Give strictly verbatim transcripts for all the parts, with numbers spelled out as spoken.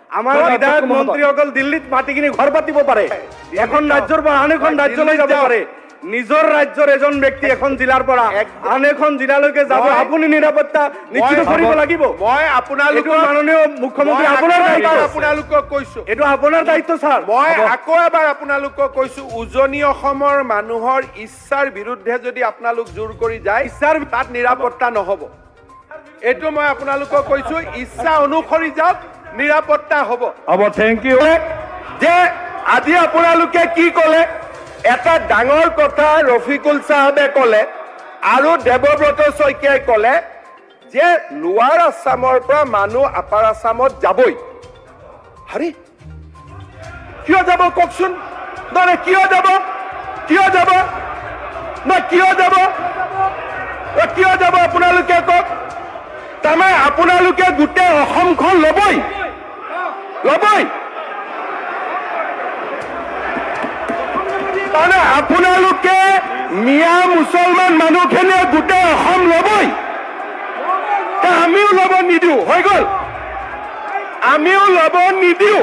আমাৰ বিধায়ক মন্ত্ৰীসকল দিল্লীত মাতি কিনি ঘৰ পাতিব পাৰে এখন ৰাজ্যৰ পৰা আন এখন ৰাজ্যলৈ যাব পাৰে নিজৰ ৰাজ্যৰ এজন ব্যক্তি এখন জিলাৰ পৰা আন এখন জিলালৈকে যাব আপুনি নিৰাপত্তা নিশ্চিত কৰিব লাগিব মই আপোনালোক মাননীয় মুখ্যমন্ত্ৰী আপোনাৰ দায়িত্ব আপোনালোকক কৈছো এইটো আপোনাৰ দায়িত্ব ছাৰ মই আকৌ এবাৰ আপোনালোকক কৈছো উজনি অসমৰ মানুহৰ ইচ্ছাৰ বিৰুদ্ধে যদি আপোনালোক জোৰ কৰি যায় ইচ্ছাৰ তাত নিৰাপত্তা নহব এইটো মই আপোনালোকক কৈছো ইচ্ছা অনুসৰি যাওক নিৰাপত্তা হ'ব হ'ব থেংক ইউ যে আজি আপোনালোকে কি ক'লে এটা ডাঙৰ কথা ৰফিকুল সাহেবে ক'লে আৰু দেৱব্ৰত শইকীয়াই ক'লে যে লোৱাৰ আছামৰ পৰা মানুহ আপাৰ আছামত যাবই হৰি কিয় যাব কওকচোন নহয় কিয় যাব কিয় যাব নহয় কিয় যাব কিয় যাব আপোনালোকে কওক তাৰমানে আপোনালোকে গোটেই অসমখন ল'বই ল'বই মানে আপোনালোকে মিয়া মুছলমান মানুহখিনিয়ে গোটেই অসম ল'বই আমিও ল'ব নিদিওঁ হৈ গ'ল আমিও ল'ব নিদিওঁ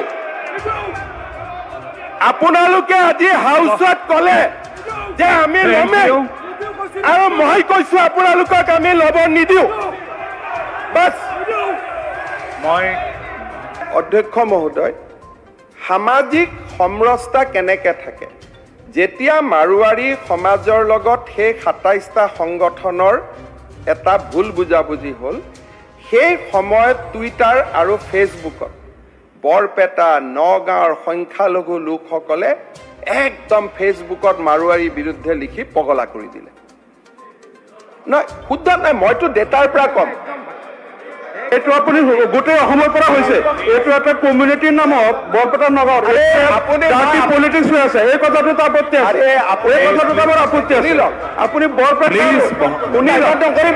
আপোনালোকে আজি হাউচত ক'লে যে আমি ল'মেই আৰু মই কৈছো আপোনালোকক আমি ল'ব নিদিওঁ বাছ মই অধ্যক্ষ মহোদয় সামাজিক সমৰসতা কেনেকৈ থাকে যেতিয়া মাৰোৱাৰী সমাজৰ লগত সেই সাতাইছটা সংগঠনৰ এটা ভুল বুজাবুজি হ'ল সেই সময়ত টুইটাৰ আৰু ফেচবুকত বৰপেটা নগাঁৱৰ সংখ্যালঘু লোকসকলে একদম ফেচবুকত মাৰোৱাৰীৰ বিৰুদ্ধে লিখি পগলা কৰি দিলে নহয় শুদ্ধ নাই মইতো ডেটাৰ পৰা কম এইটো আপুনি গোটেই অসমৰ পৰা হৈছে এইটো এটা কমিউনিটিৰ নামত বৰপেটা নগাঁৱত আপুনি পলিটিক্স হৈ আছে এই কথাটোত আপত্তি আছে এই কথাটোত আমাৰ আপত্তি আছে আপুনি বৰপেটা কৰিব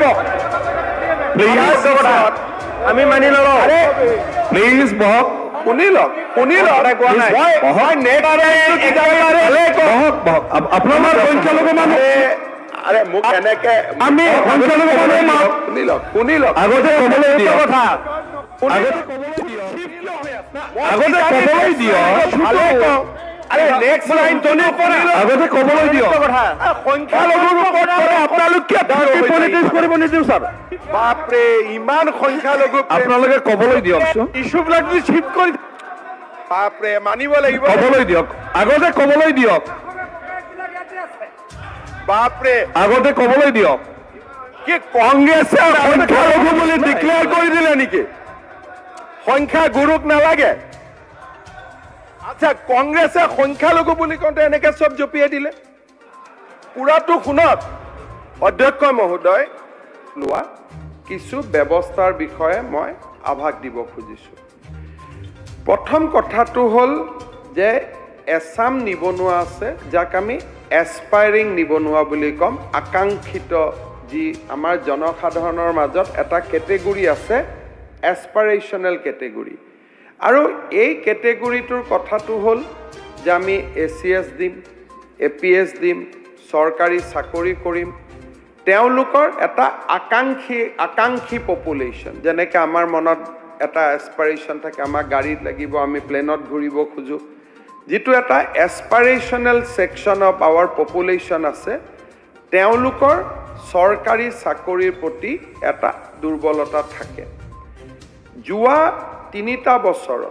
আমি মানি লওঁ প্লিজ বহক শুনি লওক শুনি লওক আপোনাৰ সংখ্যালঘু মানুহ আরে মোক এনেকে আমি সংখ্যালঘু মানুহ শুনি লওক শুনি লওক আগতে ক'বলৈ দিয়া কথা আগতে ক'বলৈ দিয় আগতে ক'বলৈ দিয় ভালে কওঁ আরে নেক্সট লাইন তনে পৰা আগতে ক'বলৈ দিয় কথা সংখ্যালঘুৰ ওপৰত আপোনালোক কি পলিটিক্স কৰিব নিদিওঁ ছাৰ বাপৰে ইমান সংখ্যালঘু আপোনালোকে ক'বলৈ দিয়কচোন ইছ্যুবিলাক যদি শিফ্ট কৰি বাপৰে মানিব লাগিব ক'বলৈ দিয়ক আগতে ক'বলৈ দিয়ক বাপৰে আগতে ক'বলৈ দিয়ক কি কংগ্ৰেছে সংখ্যালঘু বুলি ডিক্লেয়াৰ কৰি দিলে নেকি সংখ্যা গুৰুক নালাগে আচ্ছা কংগ্ৰেছে সংখ্যালঘু বুলি কওঁতে এনেকে চব জপিয়াই দিলে পুৰাটো শুনক অধ্যক্ষ মহোদয় লোৱা কিছু ব্যৱস্থাৰ বিষয়ে মই আভাস দিব খুজিছোঁ প্ৰথম কথাটো হ'ল যে এছাম নিবনুৱা আছে যাক আমি এছপাইৰিং নিবনুৱা বুলি ক'ম আকাংক্ষিত যি আমাৰ জনসাধাৰণৰ মাজত এটা কেটেগৰী আছে এছপাইৰেশ্যনেল কেটেগৰী আৰু এই কেটেগৰীটোৰ কথাটো হ'ল যে আমি এ চি এছ দিম এ পি এছ দিম চৰকাৰী চাকৰি কৰিম তেওঁলোকৰ এটা আকাংক্ষী আকাংক্ষী পপুলেশ্যন যেনেকৈ আমাৰ মনত এটা এছপাইৰেশ্যন থাকে আমাক গাড়ীত লাগিব আমি প্লেনত ঘূৰিব খোজোঁ যিটো এটা aspirational section of our population আছে তেওঁলোকৰ চৰকাৰী চাকৰিৰ প্ৰতি এটা দুৰ্বলতা থাকে যোৱা তিনিটা বছৰত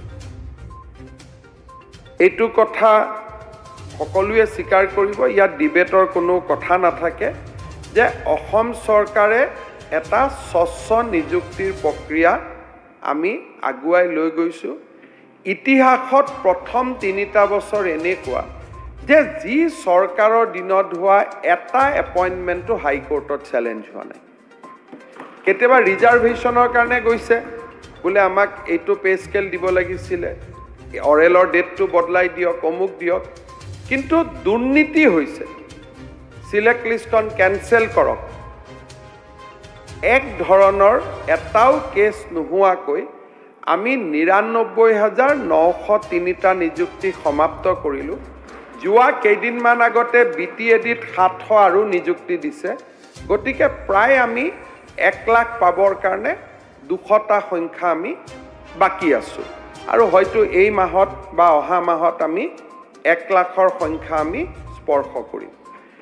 এইটো কথা সকলোৱে স্বীকাৰ কৰিব ইয়াত ডিবেটৰ কোনো কথা নাথাকে যে অসম চৰকাৰে এটা স্বচ্ছ নিযুক্তিৰ প্ৰক্ৰিয়া আমি আগুৱাই লৈ গৈছোঁ ইতিহাসত প্ৰথম তিনিটা বছৰ এনেকুৱা যে যি চৰকাৰৰ দিনত হোৱা এটা এপইণ্টমেণ্টটো হাইকোৰ্টত চেলেঞ্জ হোৱা নাই কেতিয়াবা ৰিজাৰ্ভেশ্যনৰ কাৰণে গৈছে বোলে আমাক এইটো পে স্কেল দিব লাগিছিলে অৰেলৰ ডেটটো বদলাই দিয়ক অমুক দিয়ক কিন্তু দুৰ্নীতি হৈছে সিলেক্ট লিষ্টখন কেনচেল কৰক এক ধৰণৰ এটাও কেছ নোহোৱাকৈ আমি নিৰান্নব্বৈ হাজাৰ নশ তিনিটা নিযুক্তি সমাপ্ত কৰিলোঁ যোৱা কেইদিনমান আগতে বি টি এ ডিত সাতশ আৰু নিযুক্তি দিছে গতিকে প্ৰায় আমি এক লাখ পাবৰ কাৰণে দুশটা সংখ্যা আমি বাকী আছোঁ আৰু হয়তো এই মাহত বা অহা মাহত আমি এক লাখৰ সংখ্যা আমি স্পৰ্শ কৰিম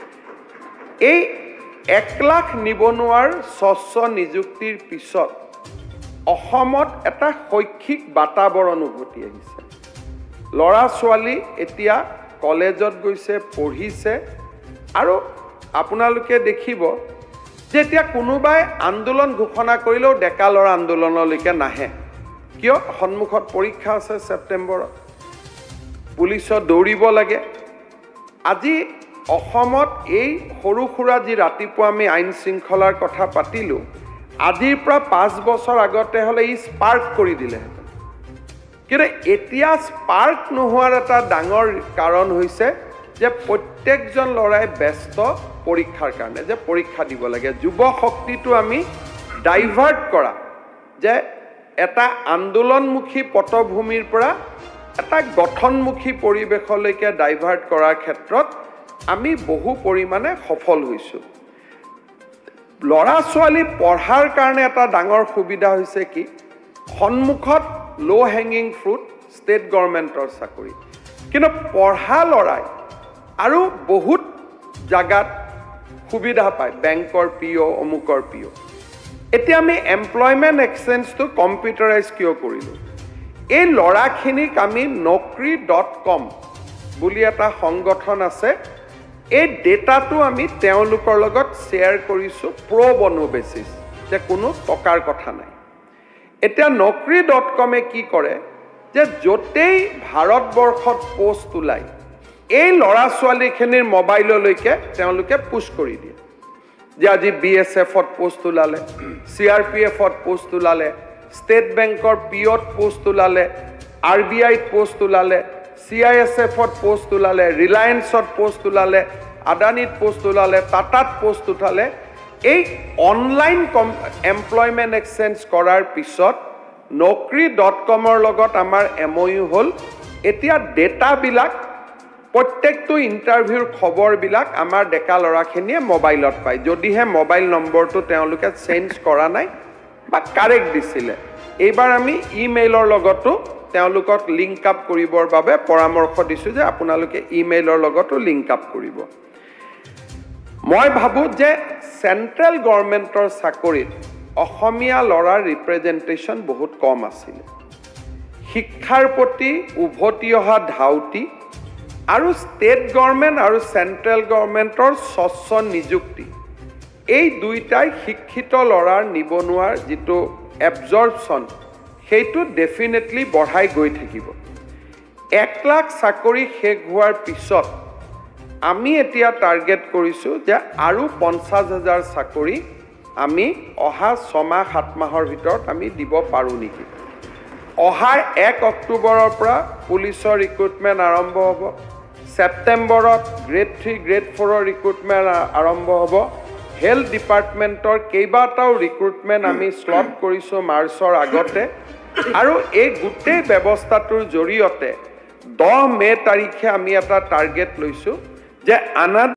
এই এক লাখ নিবনুৱাৰ স্বচ্ছ নিযুক্তিৰ পিছত অসমত এটা শৈক্ষিক বাতাবৰণ উভতি আহিছে ল'ৰা ছোৱালী এতিয়া কলেজত গৈছে পঢ়িছে আৰু আপোনালোকে দেখিব যে এতিয়া কোনোবাই আন্দোলন ঘোষণা কৰিলেও ডেকা ল'ৰা আন্দোলনলৈকে নাহে কিয় সন্মুখত পৰীক্ষা আছে ছেপ্টেম্বৰত পুলিচত দৌৰিব লাগে আজি অসমত এই সৰু সুৰা যি ৰাতিপুৱা আমি আইন শৃংখলাৰ কথা পাতিলোঁ আজিৰ পৰা পাঁচ বছৰ আগতে হ'লে ই স্পাৰ্ক কৰি দিলেহেঁতেন কিন্তু এতিয়া স্পাৰ্ক নোহোৱাৰ এটা ডাঙৰ কাৰণ হৈছে যে প্ৰত্যেকজন ল'ৰাই ব্যস্ত পৰীক্ষাৰ কাৰণে যে পৰীক্ষা দিব লাগে যুৱ শক্তিটো আমি ডাইভাৰ্ট কৰা যে এটা আন্দোলনমুখী পটভূমিৰ পৰা এটা গঠনমুখী পৰিৱেশলৈকে ডাইভাৰ্ট কৰাৰ ক্ষেত্ৰত আমি বহু পৰিমাণে সফল হৈছোঁ ল'ৰা ছোৱালী পঢ়াৰ কাৰণে এটা ডাঙৰ সুবিধা হৈছে কি সন্মুখত ল' হেঙিং ফ্ৰুট ষ্টেট গভৰ্ণমেণ্টৰ চাকৰি কিন্তু পঢ়া ল'ৰাই আৰু বহুত জাগাত সুবিধা পায় বেংকৰ পি অ' অমুকৰ পি অ' এতিয়া আমি এমপ্লয়মেণ্ট এক্সচেঞ্জটো কম্পিউটাৰাইজ কিয় কৰিলোঁ এই ল'ৰাখিনিক আমি নকৰি ডট কম বুলি এটা সংগঠন আছে এই ডেটাটো আমি তেওঁলোকৰ লগত শ্বেয়াৰ কৰিছোঁ প্ৰ' বনো বেচিছ যে কোনো টকাৰ কথা নাই এতিয়া নকৰি ডট কমে কি কৰে যে য'তেই ভাৰতবৰ্ষত পোষ্ট ওলায় এই ল'ৰা ছোৱালীখিনিৰ মোবাইললৈকে তেওঁলোকে পুছ কৰি দিয়ে যে আজি বি এছ এফত পোষ্ট ওলালে চি আৰ পি এফত পোষ্ট ওলালে ষ্টেট বেংকৰ পি অ'ত পোষ্ট ওলালে আৰ বি আইত পোষ্ট ওলালে চি আই এছ এফত পোষ্ট ওলালে ৰিলায়েন্সত পোষ্ট ওলালে আদানীত পোষ্ট ওলালে টাটাত পোষ্ট উঠালে এই অনলাইন কম এমপ্লয়মেণ্ট এক্সচেঞ্জ কৰাৰ পিছত নকৰি ডট কমৰ লগত আমাৰ এম অ' ইউ হ'ল এতিয়া ডেটাবিলাক প্ৰত্যেকটো ইণ্টাৰভিউৰ খবৰবিলাক আমাৰ ডেকা ল'ৰাখিনিয়ে মোবাইলত পায় যদিহে মোবাইল নম্বৰটো তেওঁলোকে চেঞ্জ কৰা নাই বা কাৰেক্ট দিছিলে এইবাৰ আমি ইমেইলৰ লগতো তেওঁলোকক লিংক আপ কৰিবৰ বাবে পৰামৰ্শ দিছোঁ যে আপোনালোকে ইমেইলৰ লগতো লিংক আপ কৰিব মই ভাবোঁ যে চেণ্ট্ৰেল গভৰ্ণমেণ্টৰ চাকৰিত অসমীয়া ল'ৰাৰ ৰিপ্ৰেজেণ্টেশ্যন বহুত কম আছিলে শিক্ষাৰ প্ৰতি উভতি অহা ধাউতি আৰু ষ্টেট গভৰ্ণমেণ্ট আৰু চেণ্ট্ৰেল গভৰ্ণমেণ্টৰ স্বচ্ছ নিযুক্তি এই দুইটাই শিক্ষিত ল'ৰাৰ নিবনুৱাৰ যিটো এবজৰ্পশ্যন সেইটো ডেফিনেটলি বঢ়াই গৈ থাকিব এক লাখ চাকৰি শেষ হোৱাৰ পিছত আমি এতিয়া টাৰ্গেট কৰিছোঁ যে আৰু পঞ্চাছ হাজাৰ চাকৰি আমি অহা ছমাহ সাত মাহৰ ভিতৰত আমি দিব পাৰোঁ নেকি অহা এক অক্টোবৰৰ পৰা পুলিচৰ ৰিক্ৰুটমেণ্ট আৰম্ভ হ'ব ছেপ্টেম্বৰত গ্ৰেড থ্ৰী গ্ৰেড ফ'ৰৰ ৰিক্ৰুটমেণ্ট আৰম্ভ হ'ব হেল্থ ডিপাৰ্টমেণ্টৰ কেইবাটাও ৰিক্ৰুটমেণ্ট আমি শ্লট কৰিছোঁ মাৰ্চৰ আগতে আৰু এই গোটেই ব্যৱস্থাটোৰ জৰিয়তে দহ মে' তাৰিখে আমি এটা টাৰ্গেট লৈছোঁ যে আনা